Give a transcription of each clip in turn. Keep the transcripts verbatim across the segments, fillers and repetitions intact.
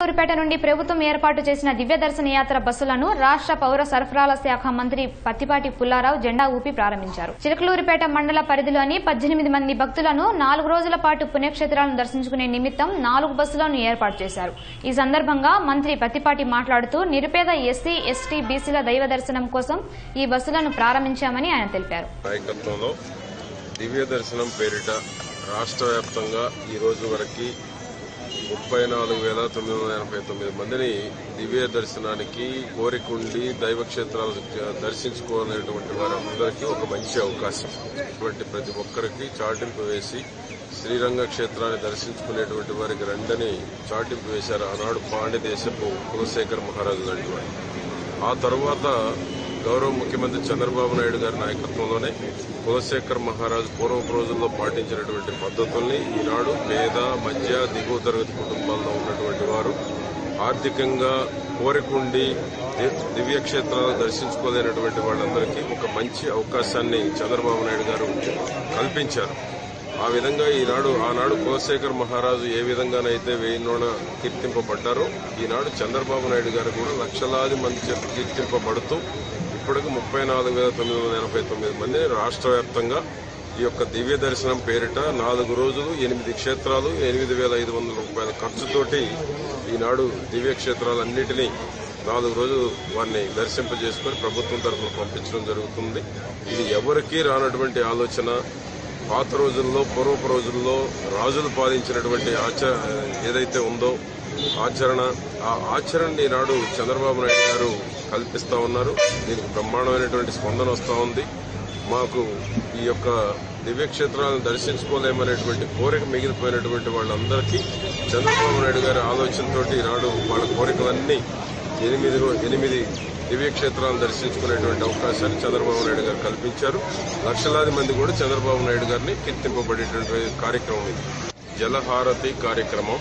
చిలకలూరిపేట నుండి ప్రభుత్వం ఏర్పాటు చేసిన దివ్య దర్శన యాత్ర బస్సులను రాష్ట్ర పౌర సరఫరాల శాఖ మంత్రి ప్రత్తిపాటి పుల్లారావు జెండా ఊపి ప్రారంభించారు. చిలకలూరిపేట మండల పరిధిలోని పద్దెనిమిది మంది భక్తులను నాలుగు రోజుల పాటు పుణ్యక్షేత్రాలను దర్శించుకునే నిమిత్తం నాలుగు బస్సులను ఏర్పాటు చేశారు. ఈ సందర్భంగా మంత్రి ప్రత్తిపాటి మాట్లాడుతూ నిరుపేద ఎస్సీ ఎస్టీ బీసీల దైవ దర్శనం కోసం ఈ బస్సులను ప్రారంభించామని ఆయన తెలిపారు. దివ్య దర్శనం పేరిట రాష్ట్ర వ్యాప్తంగా ఈ రోజు వరకు ముప్పై నాలుగు వేల తొమ్మిది వందల ఎనభై తొమ్మిది మందిని దివ్య దర్శనానికి కోరికుండి దైవక్షేత్రాలు దర్శించుకోవాలనేటువంటి వారందరికీ ఒక మంచి అవకాశం. ఇటువంటి ప్రతి ఒక్కరికి చాటింపు వేసి శ్రీరంగ క్షేత్రాన్ని దర్శించుకునేటువంటి వారికి రెండని చాటింపు వేశారు ఆనాడు పాండ్య దేశపు కులశేఖర్ మహారాజు లాంటి వారు. ఆ తర్వాత గౌరవ ముఖ్యమంత్రి చంద్రబాబు నాయుడు గారి నాయకత్వంలోనే కులశేఖర్ మహారాజు పూర్వపు రోజుల్లో పాటించినటువంటి పద్ధతుల్ని ఈనాడు పేద మధ్య దిగువ తరగతి కుటుంబాల్లో ఉన్నటువంటి వారు ఆర్థికంగా కోరికుండి దివ్యక్షేత్రాలు దర్శించుకోలేనటువంటి వాళ్ళందరికీ ఒక మంచి అవకాశాన్ని చంద్రబాబు నాయుడు గారు కల్పించారు. ఆ విధంగా ఈనాడు ఆనాడు కులశేఖర్ మహారాజు ఏ విధంగానైతే వేయినోణ కీర్తింపబడ్డారో ఈనాడు చంద్రబాబు నాయుడు గారు కూడా లక్షలాది మంది చేత కీర్తింపబడుతూ ఇప్పటికి ముప్పై నాలుగు వేల తొమ్మిది వందల ఎనభై తొమ్మిది మంది రాష్ట్ర వ్యాప్తంగా ఈ యొక్క దివ్య దర్శనం పేరిట నాలుగు రోజులు ఎనిమిది క్షేత్రాలు ఎనిమిది వేల ఐదు వందల రూపాయల ఖర్చుతోటి ఈనాడు దివ్య క్షేత్రాలన్నింటినీ నాలుగు రోజులు వారిని దర్శింపజేసుకుని ప్రభుత్వం తరఫున పంపించడం జరుగుతుంది. ఇది ఎవరికీ రానటువంటి ఆలోచన. పాత రోజుల్లో పూర్వపు రోజుల్లో రాజులు పాలించినటువంటి ఆచర ఏదైతే ఉందో ఆచరణ ఆ ఆచరణ ఈనాడు చంద్రబాబు నాయుడు గారు కల్పిస్తా ఉన్నారు. దీనికి బ్రహ్మాండమైనటువంటి స్పందన వస్తూ ఉంది. మాకు ఈ యొక్క దివ్యక్షేత్రాలను దర్శించుకోలేమనేటువంటి కోరిక మిగిలిపోయినటువంటి వాళ్ళందరికీ చంద్రబాబు నాయుడు గారి ఆలోచనతో ఈనాడు వాళ్ళ కోరికలన్నీ ఎనిమిది ఎనిమిది దివ్యక్షేత్రాలను దర్శించుకునేటువంటి అవకాశాన్ని చంద్రబాబు నాయుడు గారు కల్పించారు. లక్షలాది మంది కూడా చంద్రబాబు నాయుడు గారిని కీర్తింపబడేటువంటి కార్యక్రమం ఇది. జలహారతి కార్యక్రమం.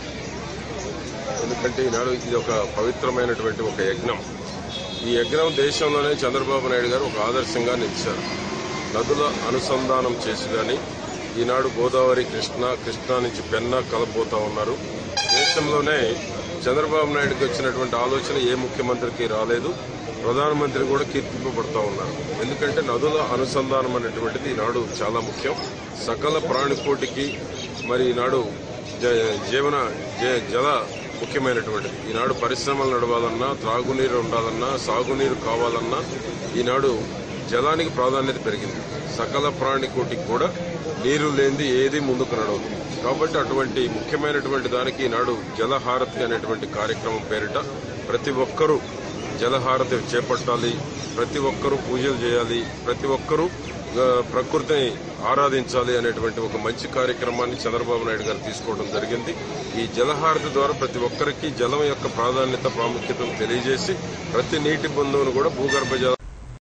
ఎందుకంటే ఈనాడు ఇది ఒక పవిత్రమైనటువంటి ఒక యజ్ఞం. ఈ యజ్ఞం దేశంలోనే చంద్రబాబు నాయుడు గారు ఒక ఆదర్శంగా నిలిచారు. నదుల అనుసంధానం చేసి కానీ ఈనాడు గోదావరి కృష్ణ కృష్ణా నుంచి పెన్నా కలబోతా ఉన్నారు. దేశంలోనే చంద్రబాబు నాయుడుకి వచ్చినటువంటి ఆలోచన ఏ ముఖ్యమంత్రికి రాలేదు. ప్రధానమంత్రి కూడా కీర్తింపబడుతూ ఉన్నారు. ఎందుకంటే నదుల అనుసంధానం అనేటువంటిది ఈనాడు చాలా ముఖ్యం. సకల ప్రాణికోటికి మరి ఈనాడు జీవన జల ముఖ్యమైనటువంటిది. ఈనాడు పరిశ్రమలు నడవాలన్నా త్రాగునీరు ఉండాలన్నా సాగునీరు కావాలన్నా ఈనాడు జలానికి ప్రాధాన్యత పెరిగింది. సకల ప్రాణికోటికి కూడా నీరు లేనిది ఏది ముందుకు నడవదు. కాబట్టి అటువంటి ముఖ్యమైనటువంటి దానికి ఈనాడు జలహారతి అనేటువంటి కార్యక్రమం పేరిట ప్రతి ఒక్కరూ జలహారతి చేపట్టాలి. ప్రతి ఒక్కరూ పూజలు చేయాలి. ప్రతి ఒక్కరూ ప్రకృతిని ఆరాధించాలి అనేటువంటి ఒక మంచి కార్యక్రమాన్ని చంద్రబాబు నాయుడు గారు తీసుకోవడం జరిగింది. ఈ జలహారతి ద్వారా ప్రతి ఒక్కరికి జలం యొక్క ప్రాధాన్యత ప్రాముఖ్యతను తెలియజేసి ప్రతి నీటి బిందువును కూడా భూగర్భ జల